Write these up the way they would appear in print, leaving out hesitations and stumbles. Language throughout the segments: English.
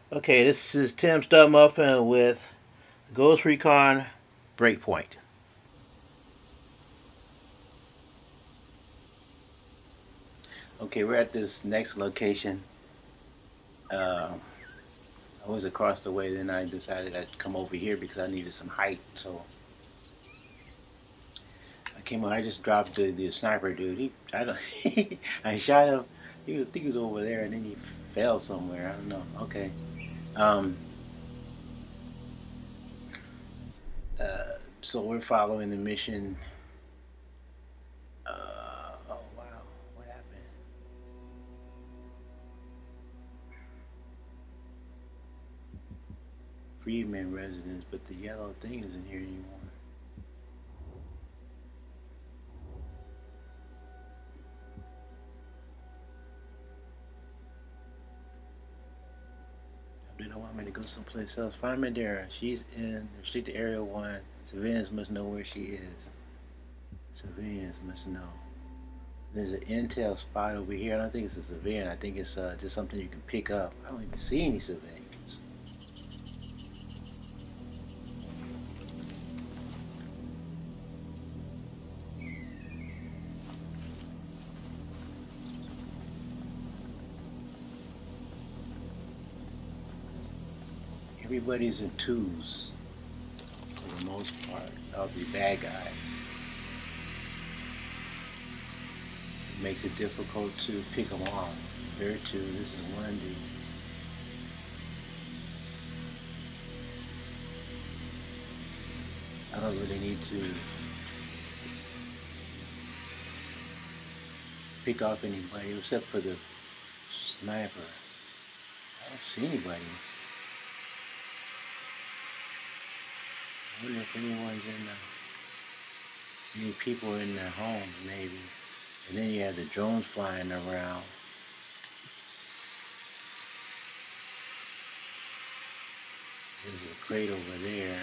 Okay, this is Tim Studmuffin with Ghost Recon Breakpoint. Okay, we're at this next location. Uh, I was across the way, then I decided I'd come over here because I needed some height. So I came over. I just dropped the sniper dude. I don't. I shot him. I think he was over there, and then he fell somewhere. I don't know. Okay. Um. So we're following the mission. Oh wow, what happened? Freeman residence, but the yellow thing isn't here anymore. They don't want me to go someplace else. Find Madera. She's in restricted area 1. Civilians must know where she is. Civilians must know. There's an intel spot over here. I don't think it's a civilian. I think it's just something you can pick up. I don't even see any civilians. Everybody's in twos for the most part. Of the bad guys. It makes it difficult to pick them off. There are two. This is one dude. I don't really need to pick off anybody except for the sniper. I don't see anybody. I wonder if anyone's in any people in their homes, maybe. And then you have the drones flying around. There's a crate over there.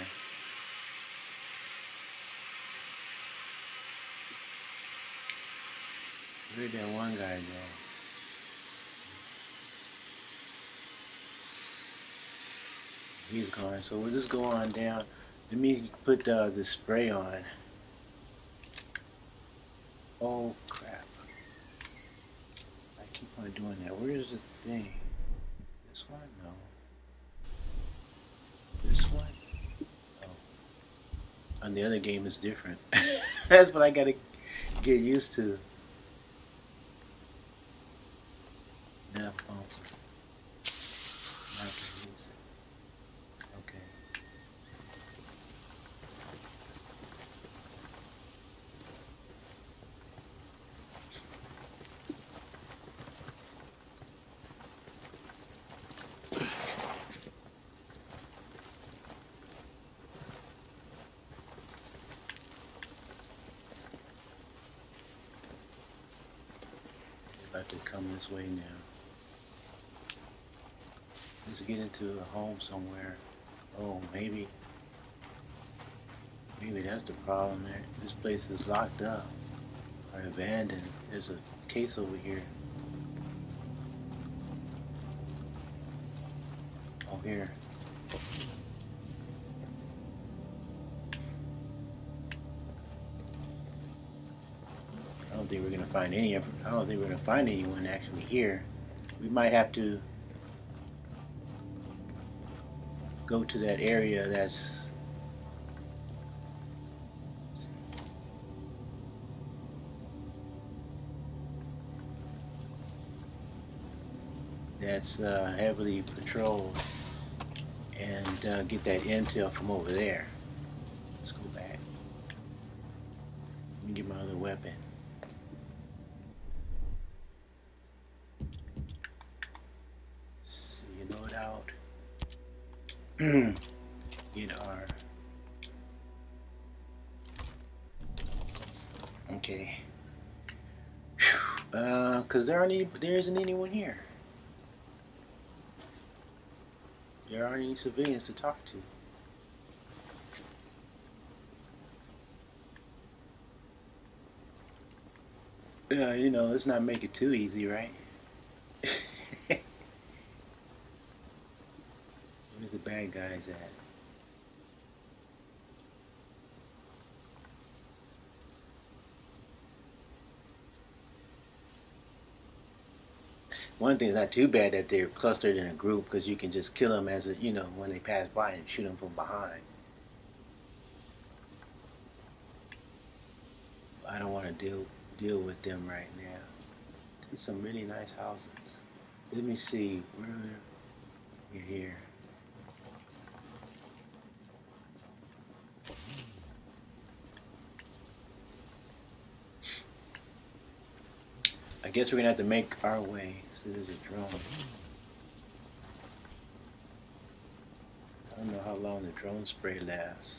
Where'd that one guy go? He's gone. So we'll just go on down. Let me put the spray on. Oh crap. I keep on doing that. Where is the thing? This one? No. This one? Oh. On the other game it's different. That's what I gotta get used to. Now phone. I can use it. Okay. About to come this way now. Let's get into a home somewhere. Oh, maybe that's the problem there. This place is locked up or abandoned. There's a case over here. Oh, here. I don't think we're gonna find any. I don't think we're gonna find anyone actually here. We might have to go to that area that's heavily patrolled and get that intel from over there. Let's go back. Let me get my other weapon. So you know it out. Get our okay. Cause there isn't anyone here. There aren't any civilians to talk to. Yeah, you know, let's not make it too easy, right? bad guys at? One thing is not too bad that they're clustered in a group because you can just kill them as a, you know, when they pass by and shoot them from behind. I don't want to deal with them right now. There's some really nice houses. Let me see where you're here. I guess we're gonna have to make our way. So there's a drone. I don't know how long the drone spray lasts.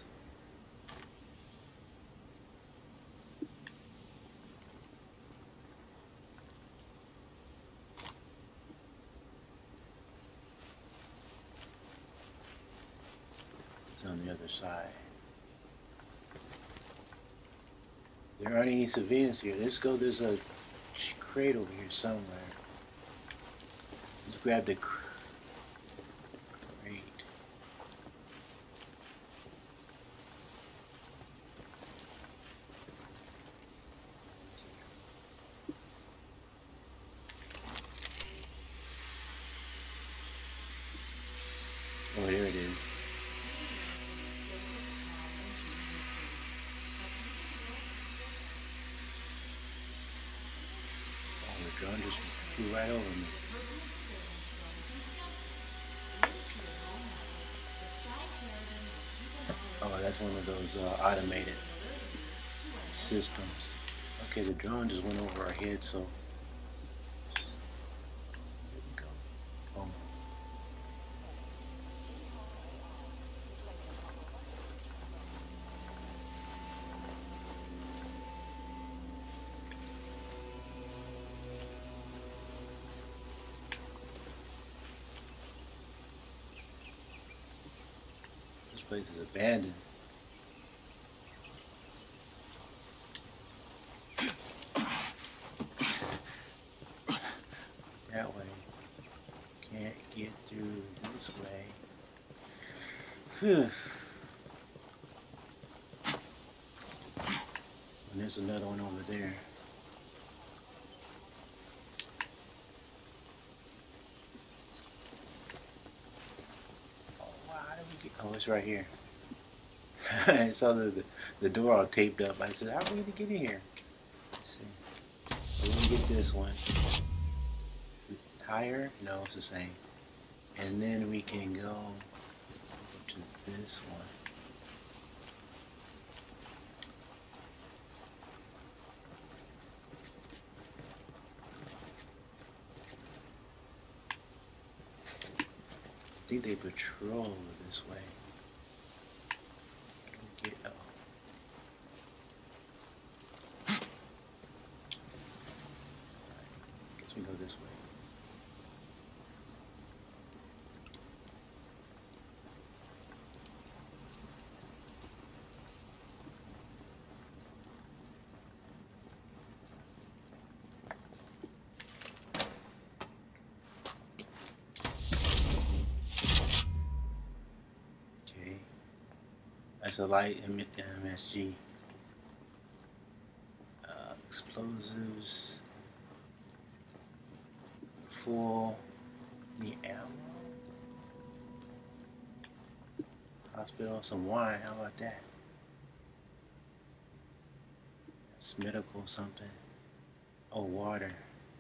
It's on the other side. There aren't any civilians here. Let's go. There's a crate over here somewhere. Let's grab the crate. Oh, here it is. The drone just flew right over me. Oh, that's one of those automated systems. Okay, the drone just went over our head, so there we go. Boom. This place is abandoned. That way. Can't get through this way. Phew. And there's another one over there. Oh, it's right here. I saw the door all taped up. I said, how are we going to get in here? Let's see. We're going to get this one. Higher? No, it's the same. And then we can go to this one. I think they patrol this way. Get up. Guess we go this way. That's a light MSG. Explosives. Full. The ammo. Hospital. Some wine. How about that? That's medical something. Oh, water.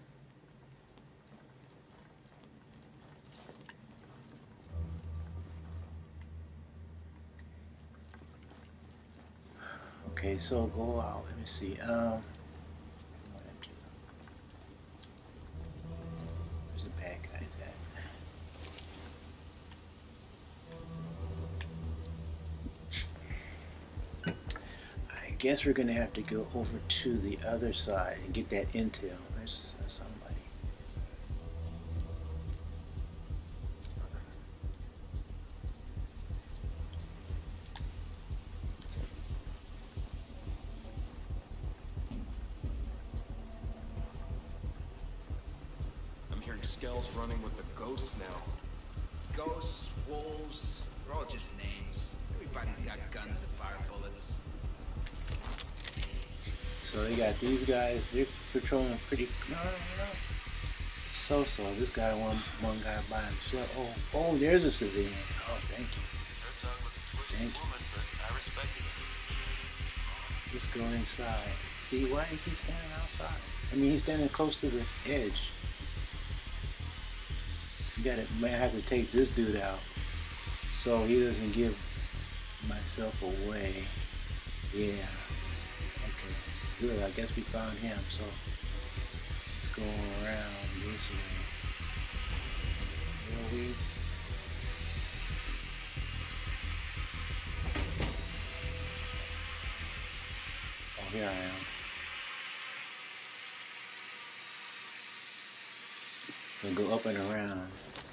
Okay, so go out. Let me see. Where's the bad guys at? I guess we're gonna have to go over to the other side and get that intel. There's somebody. Skell's running with the ghosts now. Ghosts, wolves, They're all just names. Everybody's got guns that fire bullets. So they got these guys. They're patrolling pretty. No. So this guy, one guy by himself. Oh, there's a civilian. Oh, thank you. Herzog was a twisted woman, but I respected her. Let's go inside. See, why is he standing outside? I mean, he's standing close to the edge. Might have to take this dude out so he doesn't give myself away. Yeah. Okay. Good. I guess we found him. So let's go around this way. Will we? Oh, here I am. So go up and around.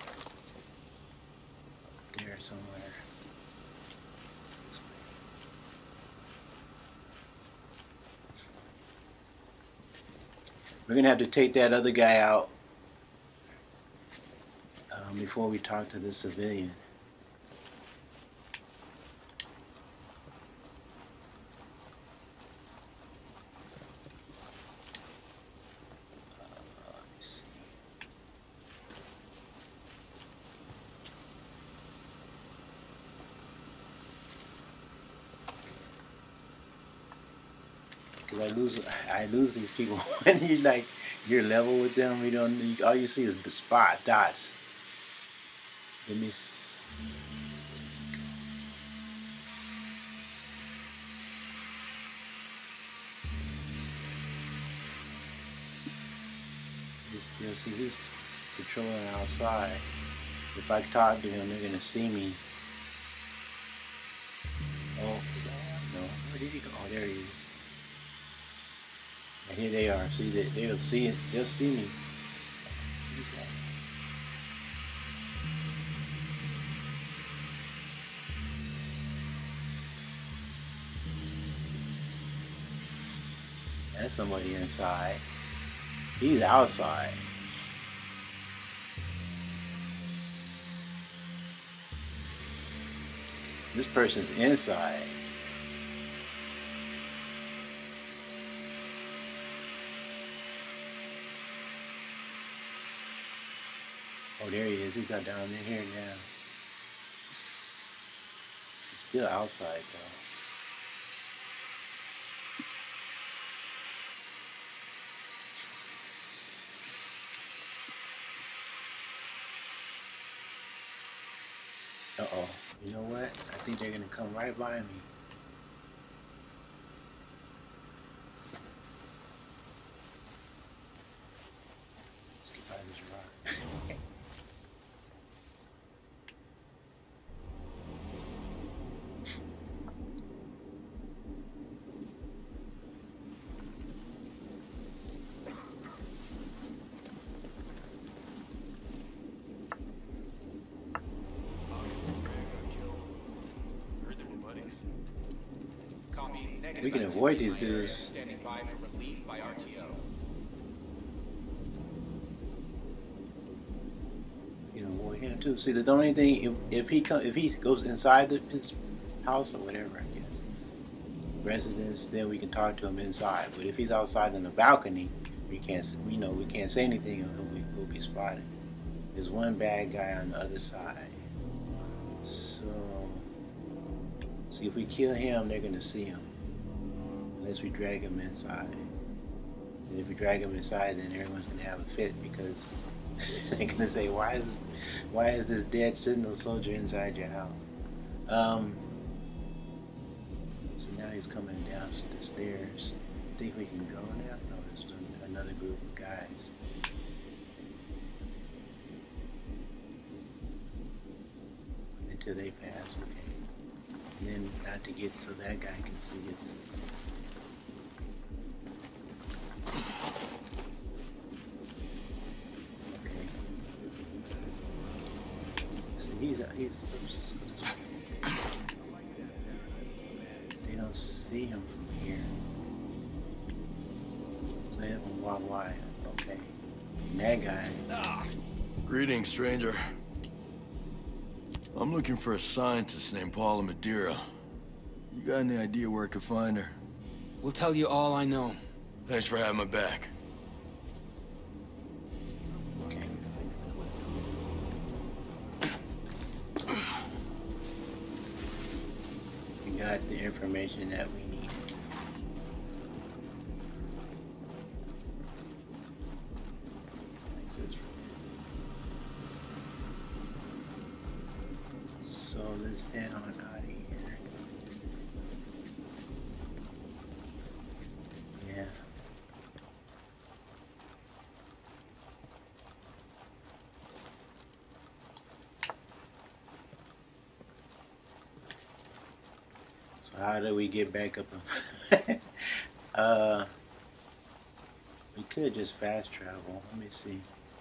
There somewhere. This way. We're gonna have to take that other guy out before we talk to the civilian. I lose these people when you're level with them. All you see is the spot dots. Let me see. You see he's patrolling outside. If I talk to him, they're gonna see me. Oh, no, where did he go? Oh, there he is. And here they are. See that they'll see it. They'll see me. Who's that? That's somebody inside. He's outside. This person's inside. Oh, there he is. He's not down in here now. He's still outside, though. Uh-oh. You know what? I think they're going to come right by me. Let's get by this rock. We can avoid these dudes. Standing by for relief by RTO. You know, avoid him too. See, the only thing if he goes inside his house or whatever, I guess, residence, then we can talk to him inside. But if he's outside on the balcony, we can't say anything, and we'll be spotted. There's one bad guy on the other side. So, see, if we kill him, they're gonna see him. Unless we drag him inside. And if we drag him inside, then everyone's gonna have a fit because they're gonna say, why is this dead Sentinel soldier inside your house? So now he's coming down the stairs. Think we can go now? No, there's another group of guys. Until they pass, okay. And then not to get so that guy can see us. Okay. So he's they don't see him from here. So they have to walk wide. Okay. And that guy. Greetings, stranger. I'm looking for a scientist named Paula Madera. You got any idea where I could find her? We'll tell you all I know. Thanks for having my back. We got the information that we need. So let's head on out of here. Yeah. So how do we get back up? We could just fast travel. Let me see.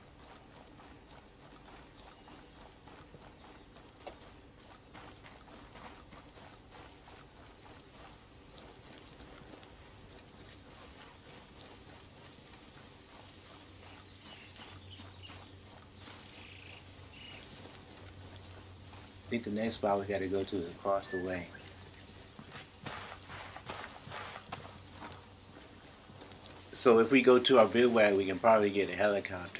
I think the next spot we got to go to is across the way. So if we go to our bivouac, we can probably get a helicopter.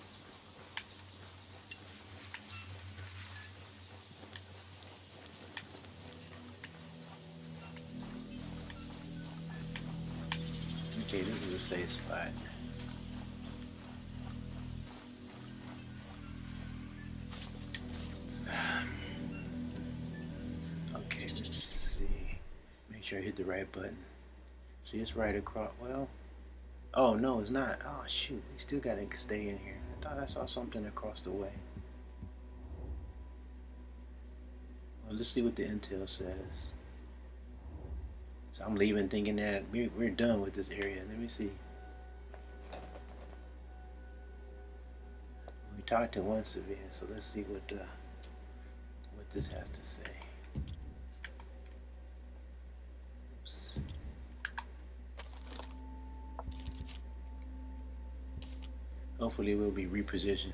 Okay, this is a safe spot. Okay, let's see. Make sure I hit the right button. See, it's right across. Well, oh no, it's not. Oh shoot, we still gotta stay in here. I thought I saw something across the way. Well, let's see what the intel says. So I'm leaving thinking that we're done with this area. Let me see. We talked to one civilian, so let's see what this has to say. Oops. Hopefully we'll be repositioned.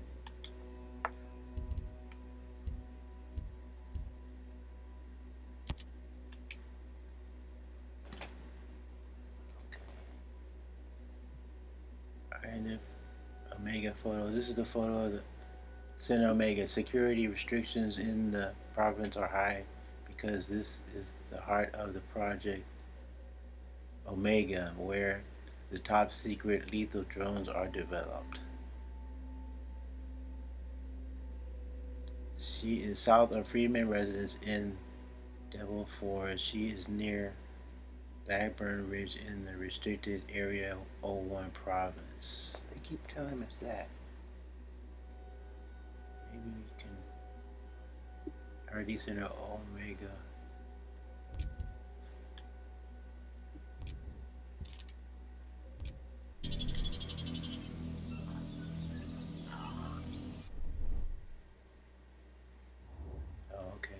Alright, Omega photo. This is the photo of the Center Omega. Security restrictions in the province are high because this is the heart of the project Omega, where the top secret lethal drones are developed. She is south of Freeman residence in Devil Forest. She is near Blackburn Ridge in the restricted area 01 province. They keep telling us that. Maybe we can RD Center Omega. Oh, okay.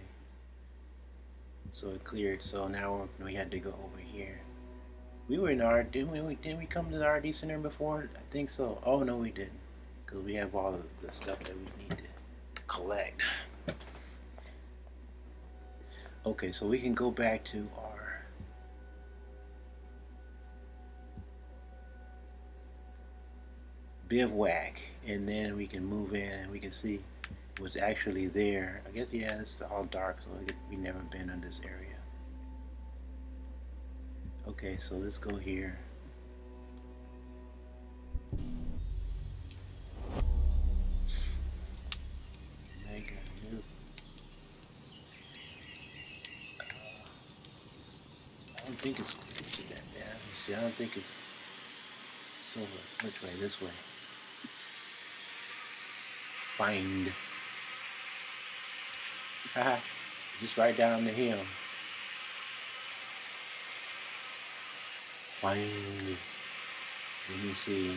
So it cleared. So now we had to go over here. We were in our didn't we come to the RD Center before? I think so. Oh no, we didn't, because we have all of the stuff that we need to collect. Okay, so we can go back to our bivouac, and then we can move in and we can see what's actually there. I guess, yeah, it's all dark, so we've never been in this area. Okay, so let's go here. Mega new. I don't think it's that bad. Let's see, I don't think it's silver. Which way? This way. Find. Haha. Just right down the hill. Find. Let me see.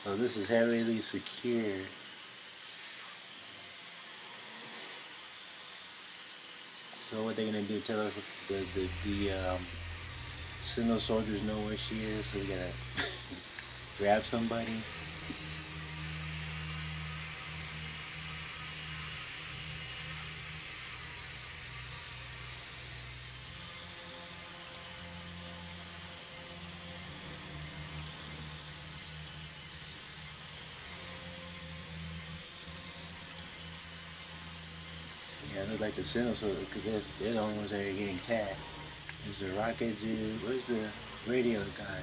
So this is heavily secured. So what they're gonna do? Tell us the Sentinel soldiers know where she is, so we gotta grab somebody. Yeah, it looks like the Sentinel soldiers, because they're the only ones that are getting tagged. There's the rocket dude. Where's the radio guy?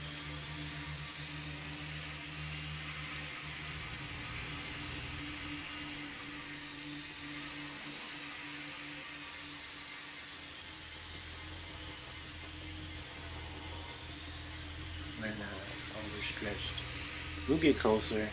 We're not overstretched. We'll get closer.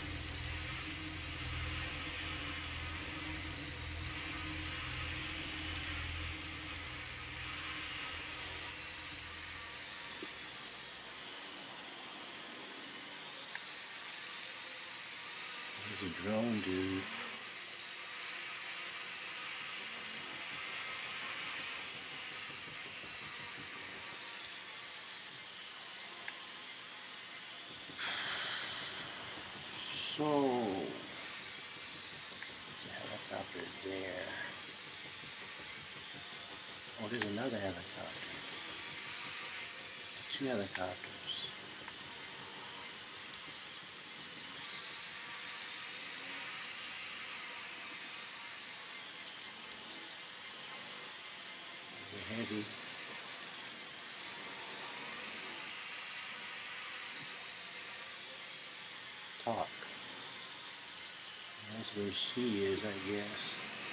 There's a drone dude. So, there's a helicopter there. Oh, there's another helicopter. Two helicopters. They're heavy. Talk. That's where she is, I guess.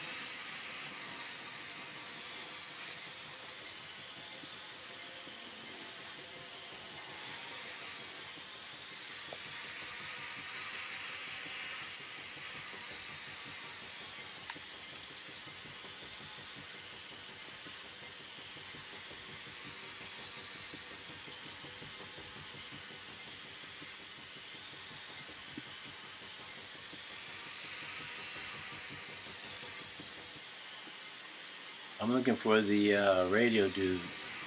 I'm looking for the radio dude.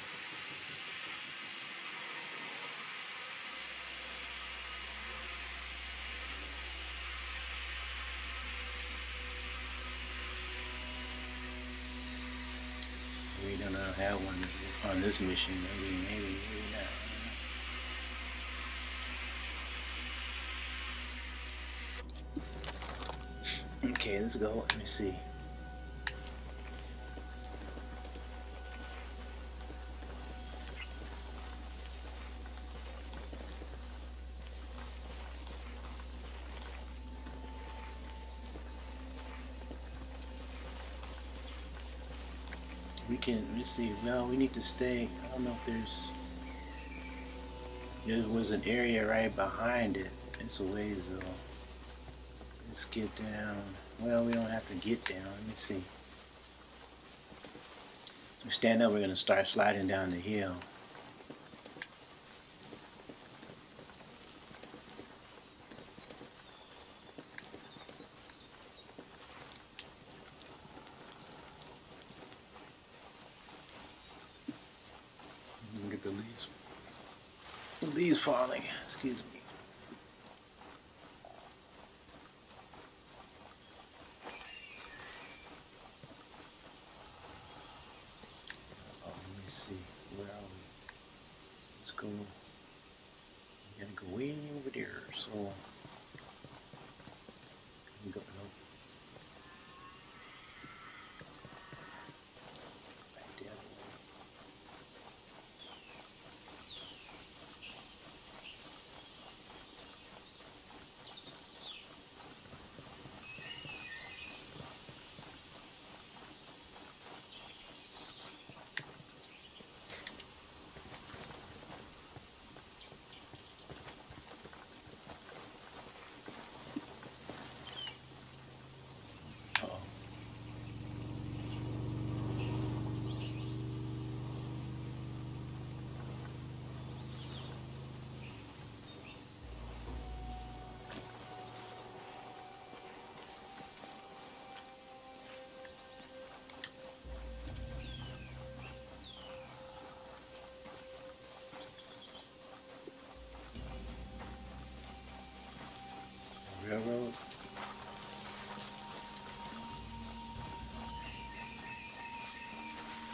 We don't have one on this mission. Maybe not. Okay, let's go. Let me see. Let's see. Well, we need to stay. I don't know if there was an area right behind it. It's a ways though. Let's get down. Well, we don't have to get down. Let me see. So we stand up, we're going to start sliding down the hill. Get the leaves. The leaves falling. Excuse me. Oh, let me see. Where are we? Let's go. We gotta go way over there. So we go. No. Right there.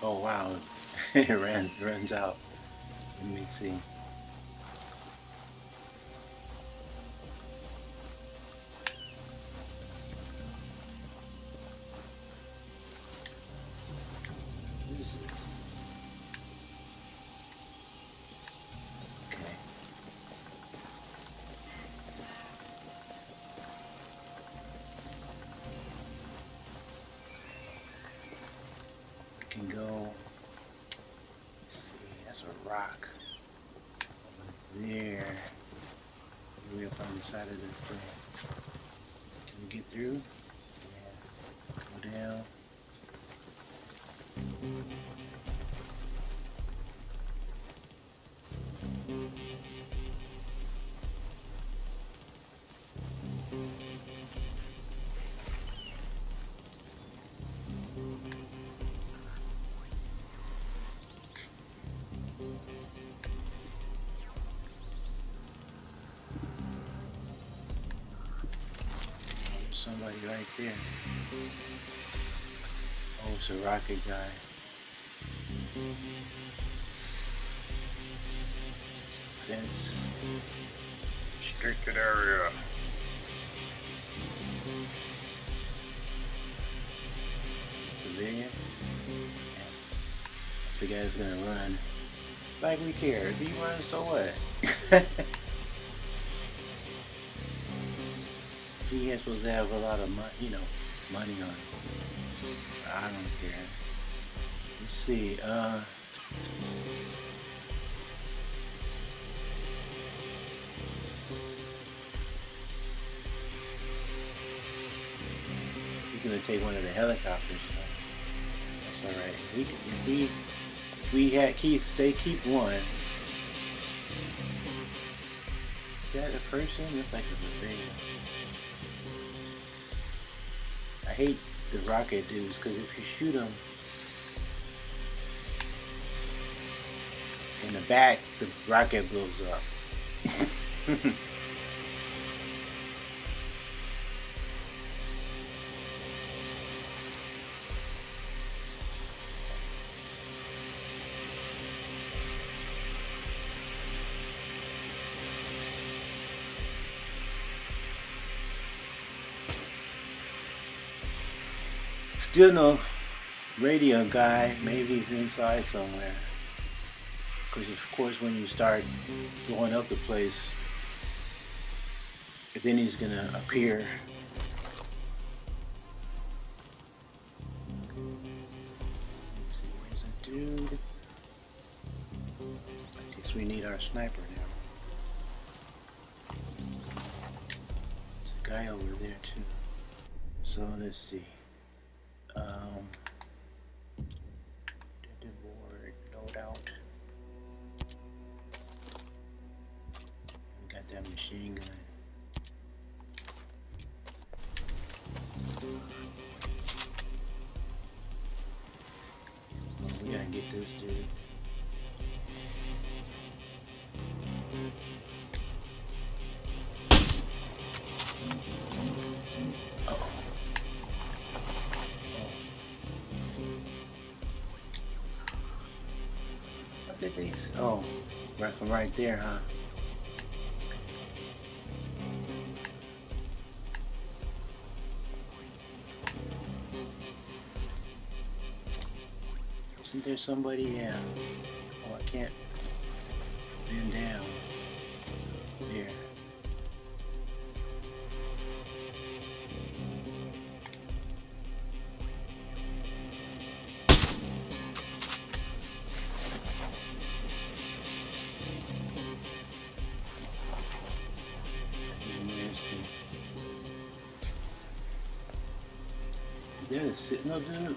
Oh wow, it runs out. Let me see. What is this? Okay. We can go. Let's see. That's a rock over there. Way up on the side of this thing. Can we get through? Yeah. Go down. Somebody right there. Oh, it's a rocket guy. Fence. Restricted area. Civilian. The guy's gonna run. Like we care. If he runs, so what? He ain't supposed to have a lot of money, you know, money on him. I don't care. Let's see. He's gonna take one of the helicopters. So that's all right. If we had they keep one. Is that a person? Looks like it's a civilian. I hate the rocket dudes because if you shoot them in the back, the rocket blows up. Still no radio guy. Maybe he's inside somewhere. Because of course when you start going up the place, then he's gonna appear. Let's see, where's a dude? I guess we need our sniper now. There's a guy over there too. So let's see. Board, load out. We got that machine gun. We gotta get this dude. Oh, right from right there, huh? Isn't there somebody? Yeah. Oh, I can't bend down. There. There's sitting up dude.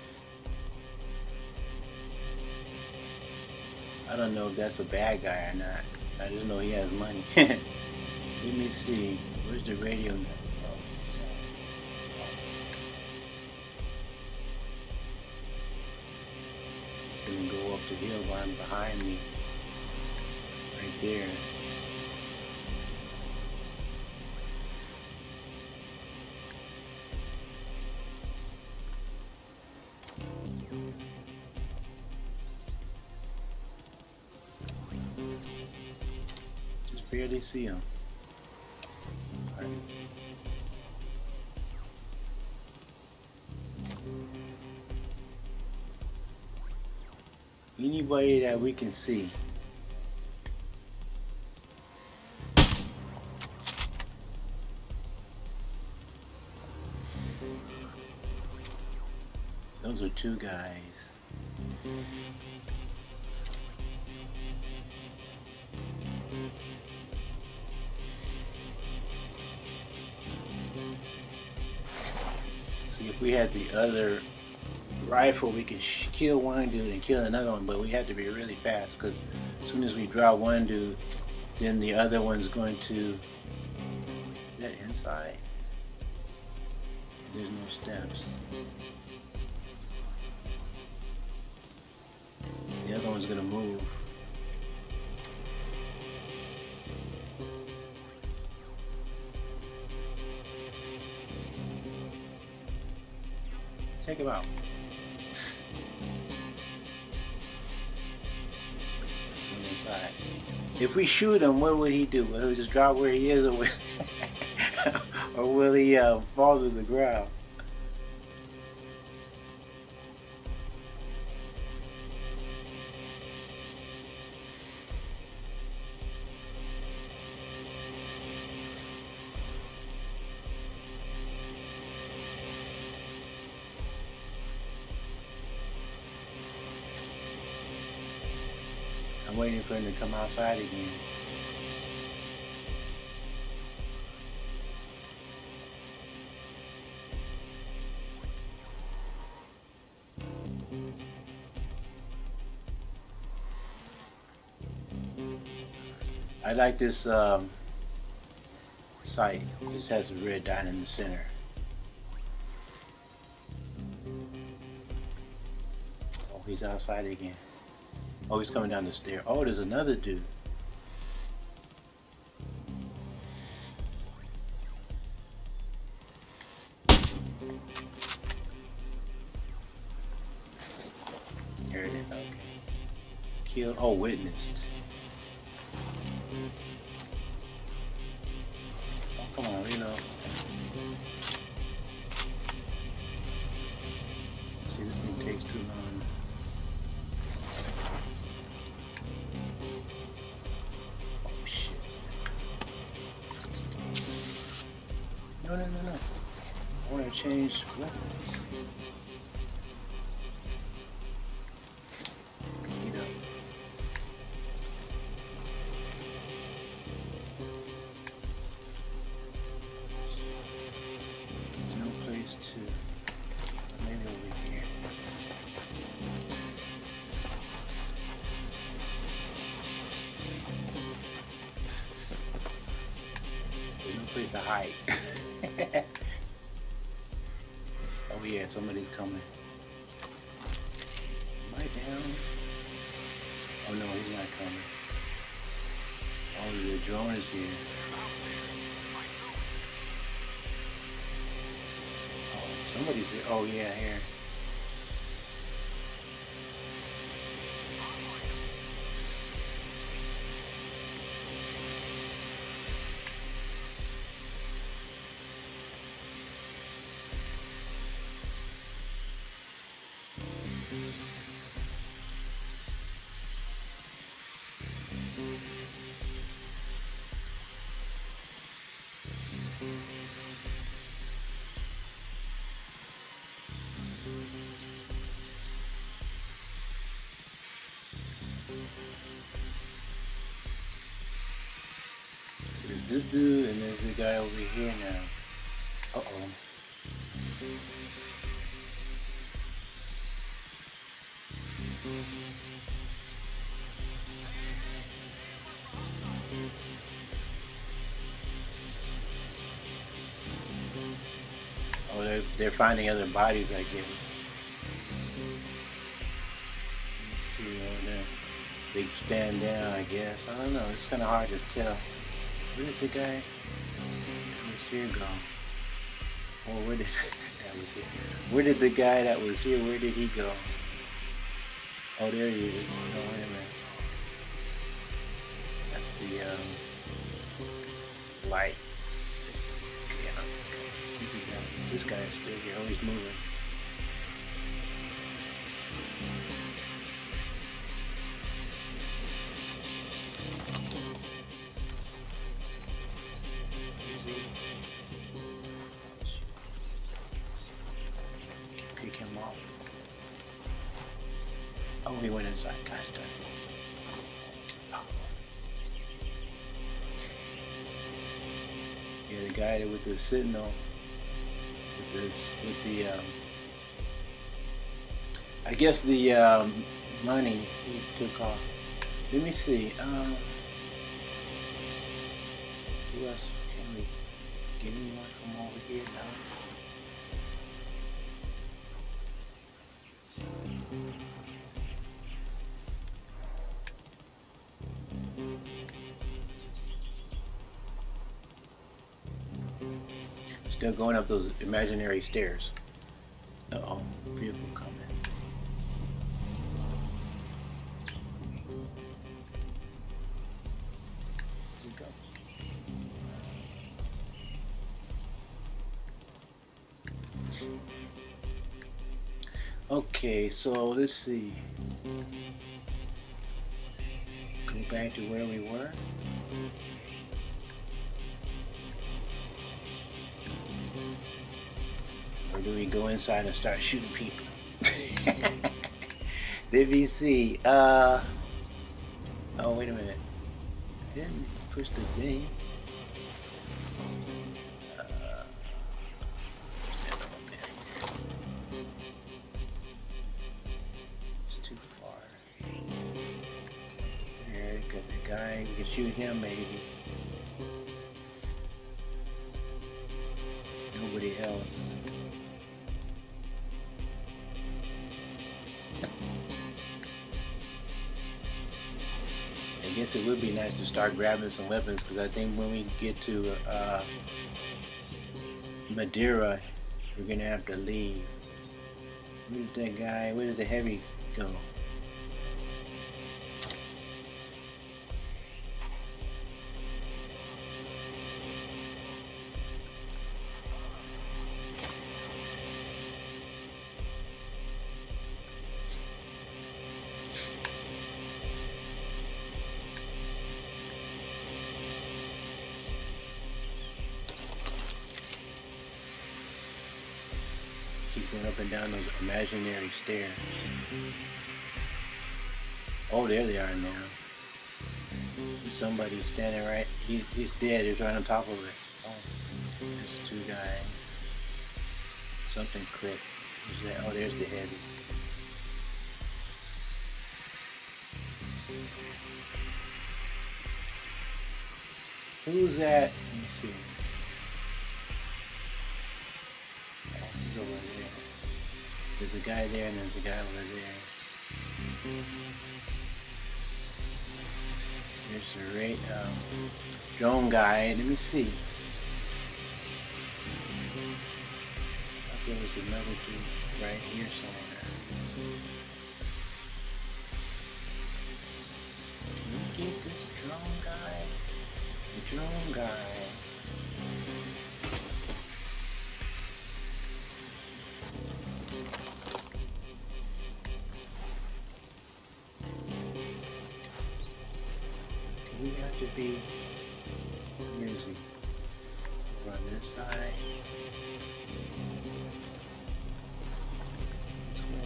I don't know if that's a bad guy or not. I just know he has money. Let me see. Where's the radio now? It's gonna go up the hill while I'm behind me. Right there. barely see him. All right. Anybody that we can see. Those are two guys. See, if we had the other rifle, we could kill one dude and kill another one, but we had to be really fast because as soon as we draw one dude, then the other one's going to. Is that inside? There's no steps. The other one's gonna move. Take him out. Inside. If we shoot him, what would he do? Will he just drop where he is, or will he fall to the ground? I'm waiting for him to come outside again. I like this site. It just has a red dot in the center. Oh, he's outside again. Oh, he's coming down the stair. Oh, there's another dude. Here it is. Okay. Killed. Oh, witnessed. Oh, come on, reload. See, this thing takes too long. No. I want to change weapons. You know. There's no place to. Maybe over here. There's no place to hide. Oh yeah, somebody's coming. Am I down? Oh no, he's not coming. Oh, the drone is here. Oh, somebody's here. Oh yeah, here. There's this dude and there's the guy over here now. Uh-oh. Oh, they're finding other bodies, I guess. Let's see over there. They stand down, I guess. I don't know. It's kind of hard to tell. Where did the guy that was here go? Oh, where did that was here? Where did the guy that was here? Where did he go? Oh, there he is. Oh, wait a minute. That's the light. This guy is still here. Oh, he's moving. Easy. Pick him off. Oh, he went inside. Gosh darn. Yeah, the guy with the sentinel, with the I guess the money he took off. Let me see. Who else can we get anyone from over here now? Still going up those imaginary stairs. Uh-oh, vehicle coming. Here we go. Okay, so let's see. Go back to where we were. Or do we go inside and start shooting people? Let me see. Oh, wait a minute. I didn't push the thing. It's too far. There, got the guy. We can shoot him, maybe. Nobody else. I guess it would be nice to start grabbing some weapons, because I think when we get to Madera, we're gonna have to leave. Where's that guy? Where did the heavy go? Keep going up and down those imaginary stairs. Oh, there they are now. There's somebody standing right. He's dead. He's right on top of it. Oh, there's two guys. Something clicked. Who's that? Oh, there's the heavy. Who's that? Let me see. Oh, he's over there. There's a guy there and there's a guy over there. There's a drone guy. Let me see. I thought there was another dude right here somewhere. Can you get this drone guy? The drone guy. We have to be, where is he? Over on this side. This way.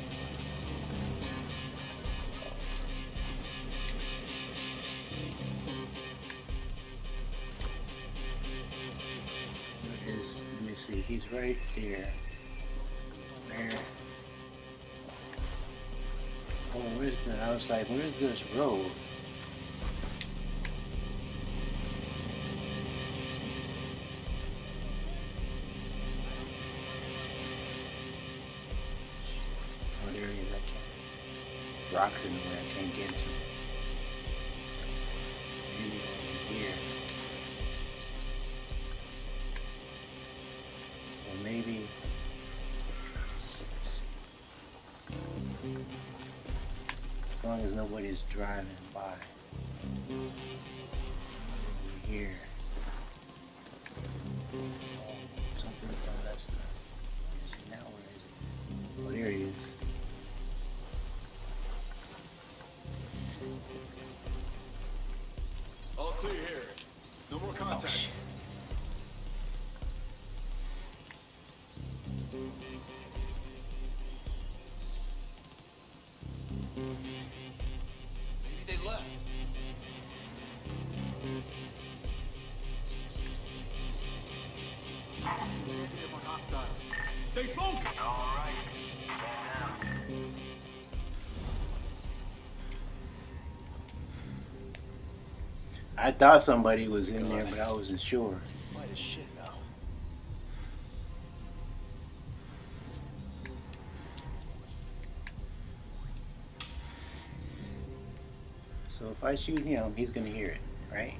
Where is, let me see, he's right there. Where? Oh, where's the, I was like, where's this road? Rocks in the way I can't get to. Maybe over here. Or maybe as long as nobody's driving by. Over here. Something about that stuff. See now, where is it? Oh, there he is. All clear here. No more contact. Oh, shit. Maybe they left. Negative on hostiles. Stay focused. All right. Stand down. I thought somebody was in there, but I wasn't sure. Quiet as shit now. So if I shoot him, he's gonna hear it, right?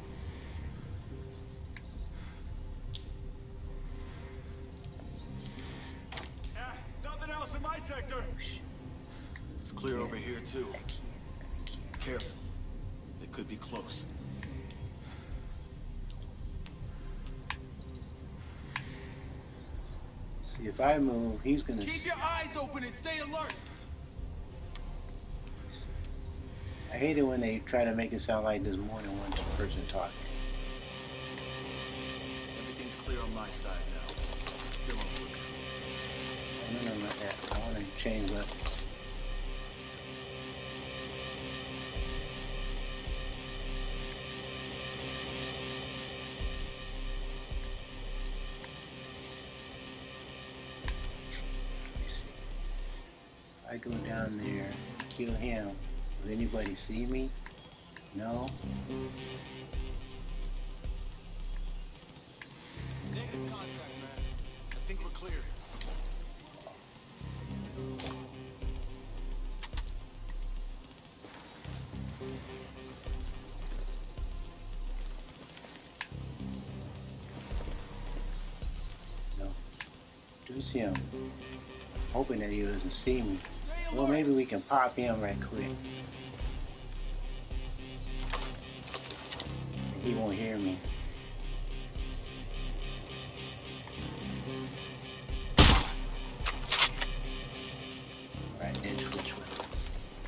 Nothing else in my sector. It's clear over here, too. Careful. They could be close. See, if I move, he's gonna. Keep your eyes open and stay alert. I hate it when they try to make it sound like there's more than one person talking. Everything's clear on my side now. Still on foot. No, not that. I want to change weapons. Let me see. If I go down there, kill him. Will anybody see me? No? Negative contact, man. I think we're clear. No. Just him. Hoping that he doesn't see me. Well, maybe we can pop him right quick. He won't hear me. Right, then switch weapons.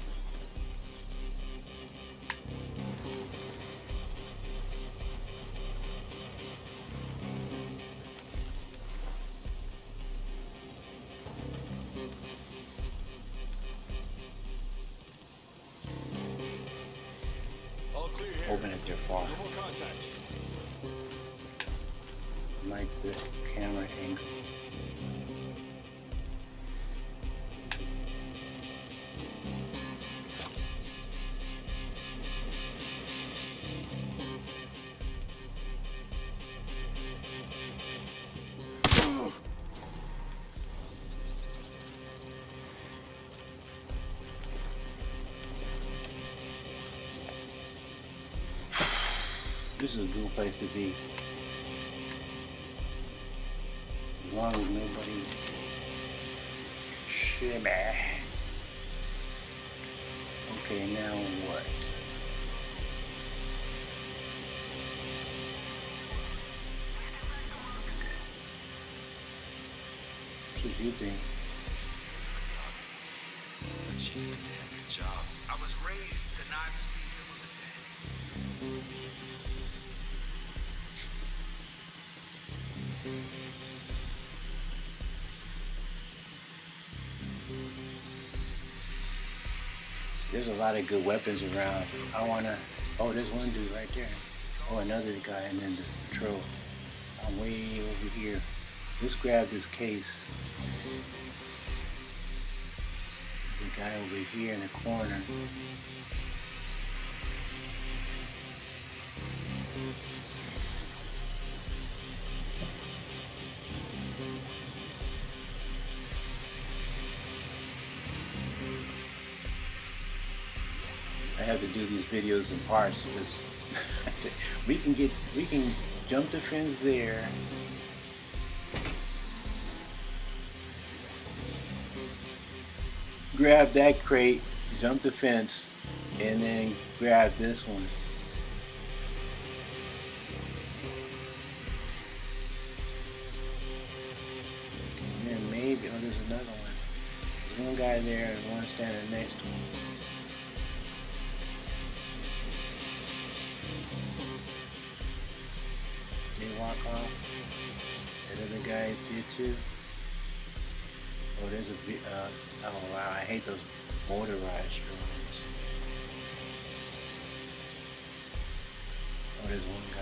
All clear here. Hoping that they're far. No more contact. Like the camera angle. This is a good place to be. As long as nobody shimmy. Okay, now what? What do you think? But you did a damn good job. I was raised to not speak ill of the dead. There's a lot of good weapons around. I wanna. Oh, there's one dude right there. Oh, another guy, and then the patrol. I'm way over here. Let's grab this case. The guy over here in the corner. I have to do these videos in parts because we can jump the fence there. Grab that crate, jump the fence, and then grab this one. guy there and one standing next to him. They walk off. That other guy did too. Oh, there's a oh wow, I hate those motorized drones. Oh, there's one guy.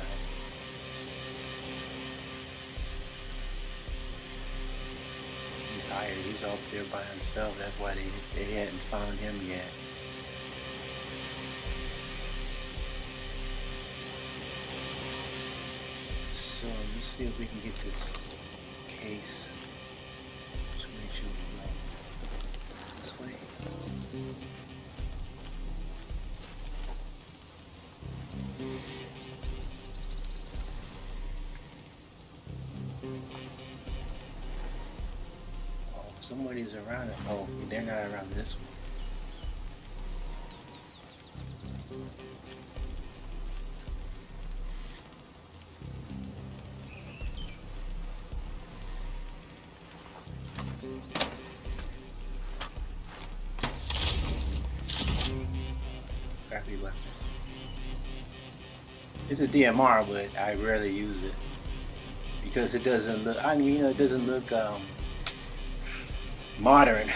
He's hired. He's out there by himself. That's why they hadn't found him yet. So let's see if we can get this case. Just make sure we go this way. Oh, somebody's around it. Oh, they're not around this one. Crappy weapon. It's a DMR, but I rarely use it because it doesn't look. I mean, you know, it doesn't look modern.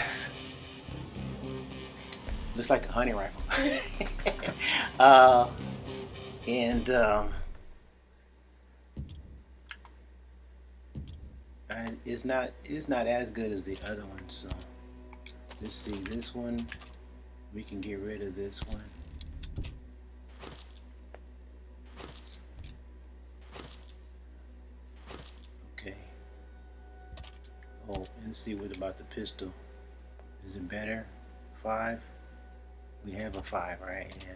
Looks like a hunting rifle. And it's not as good as the other one. So let's see, this one we can get rid of this one. Okay. Oh, let's see what about the pistol. Is it better? 5? We have a 5, right? Yeah.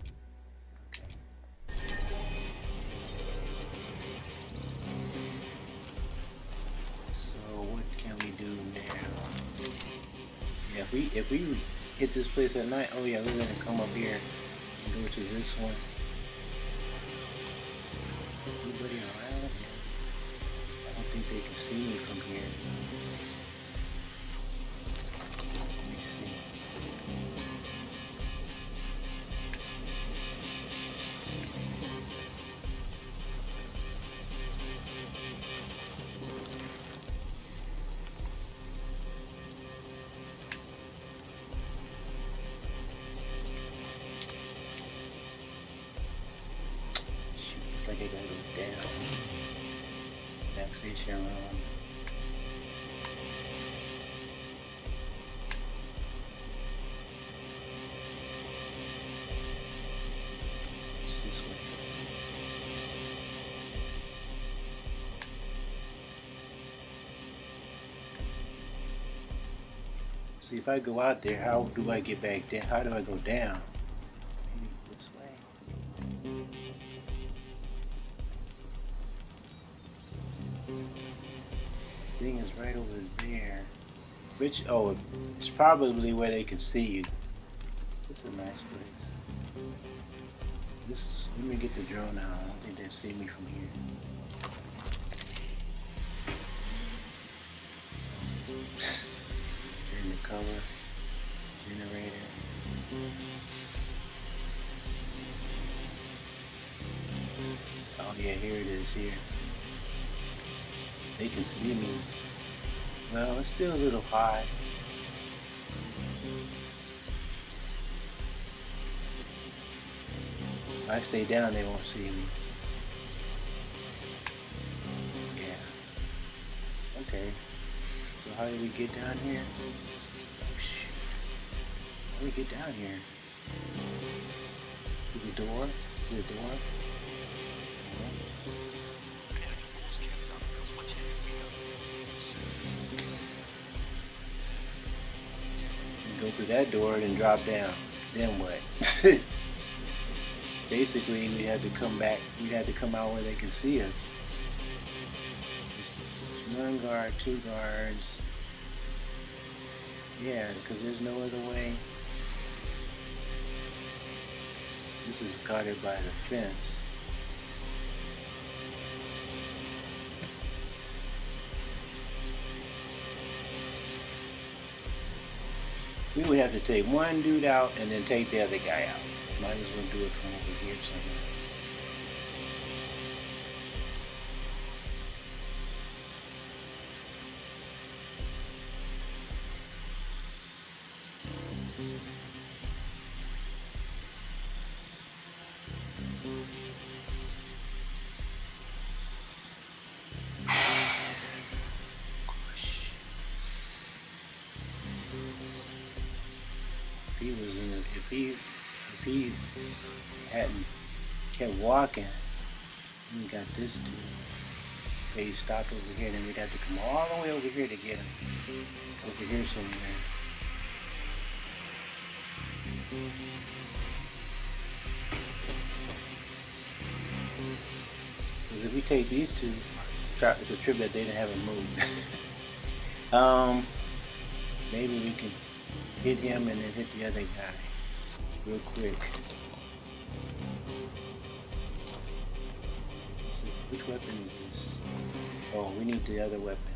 If we hit this place at night, oh yeah, we're gonna come up here and go to this one. Anybody around? I don't think they can see me from here. Let me see. I gotta go down. Taxation room. It's this way. See, if I go out there, how do I get back down? How do I go down? Maybe this way. Thing is right over there. Which, oh, it's probably where they can see you. It's a nice place. Let me get the drone out. I don't think they see me from here. In the cover, generator. Oh yeah, here it is here. They can see me. Well, it's still a little high. If I stay down, they won't see me. Yeah. Okay. So how do we get down here? Oh, shoot. How do we get down here? Through the door? Through the door? Go through that door and drop down. Then what? Basically, we had to come back. We had to come out where they can see us. Just 1 guard, 2 guards. Yeah, because there's no other way. This is guarded by the fence. We would have to take one dude out and then take the other guy out. Might as well do it from over here somewhere. If he hadn't kept walking, we got this dude. Okay, he stopped over here, then we'd have to come all the way over here to get him. Over here somewhere. Because if we take these two, it's a trip that they haven't moved. Maybe we can hit him and then hit the other guy real quick. Which weapon is this? Oh, we need the other weapon.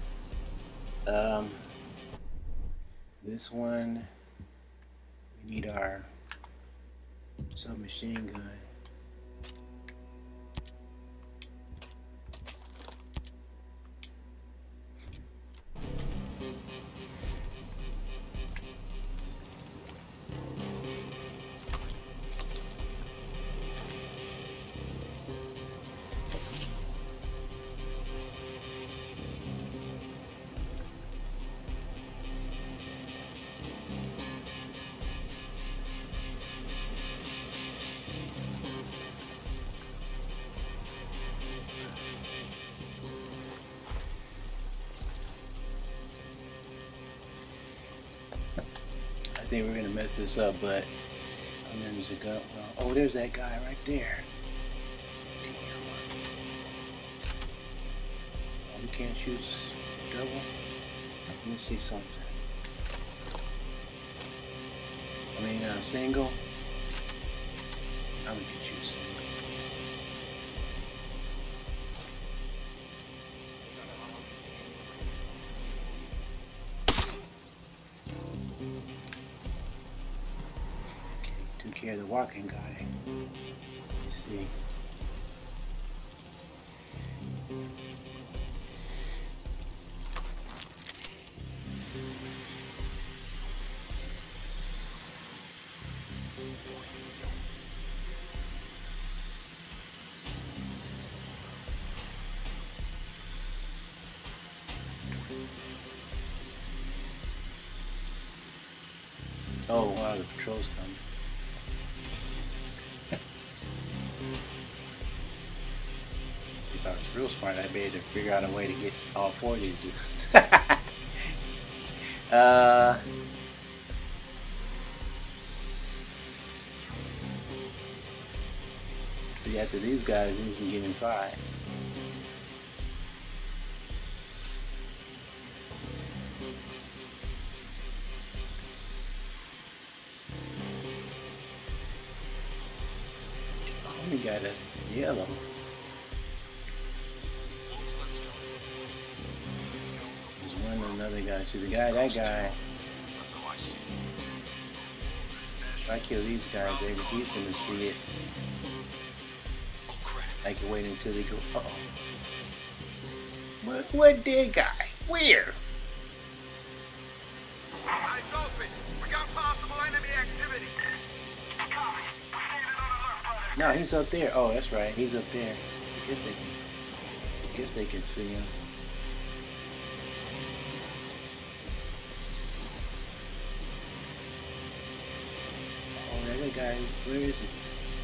This one, we need our submachine gun. I think we're gonna mess this up, but there's a gun. Oh, there's that guy right there. Oh, we can't choose double. Let me see something. I mean, single. I would choose single. Took care of the walking guy. You see. Oh wow, the patrol's coming. See, if I was real smart, I'd be able to figure out a way to get all four of these dudes. See, after these guys, we can get inside. We got a yellow. There's one and another guy. See the guy, that guy. If I kill these guys, maybe he's gonna see it. I can wait until they go. Uh oh. What dead guy? Where? Eyes open. We got possible enemy activity. No, he's up there. Oh, that's right. He's up there. I guess they can see him. Oh, that other guy. Where is he?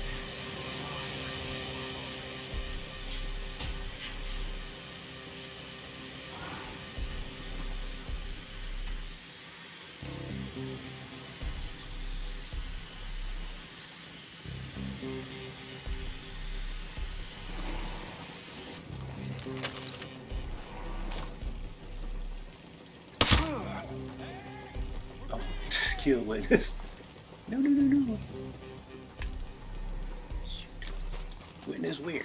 Oh, kill witness. No. Shoot. Witness where?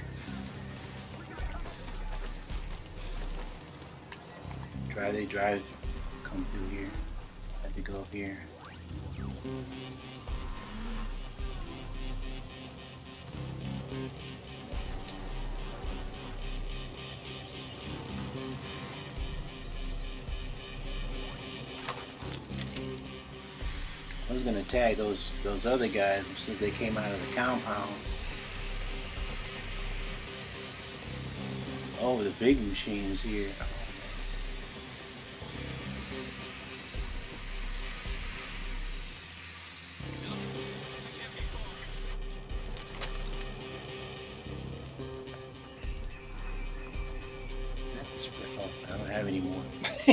They drive, come through here. I have to go up here. I was gonna tag those other guys since they came out of the compound. Oh, the big machines here. Is that the spray? Oh, I don't have any more.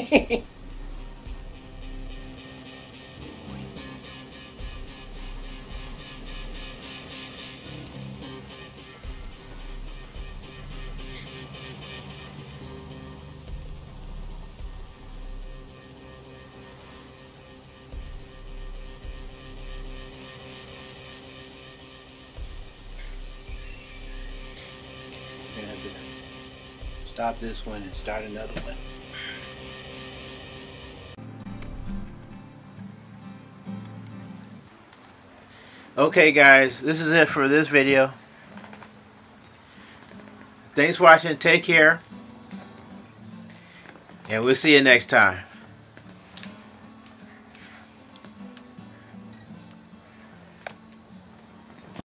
Gonna have to stop this one and start another one. Okay guys, this is it for this video. Thanks for watching, take care, and we'll see you next time.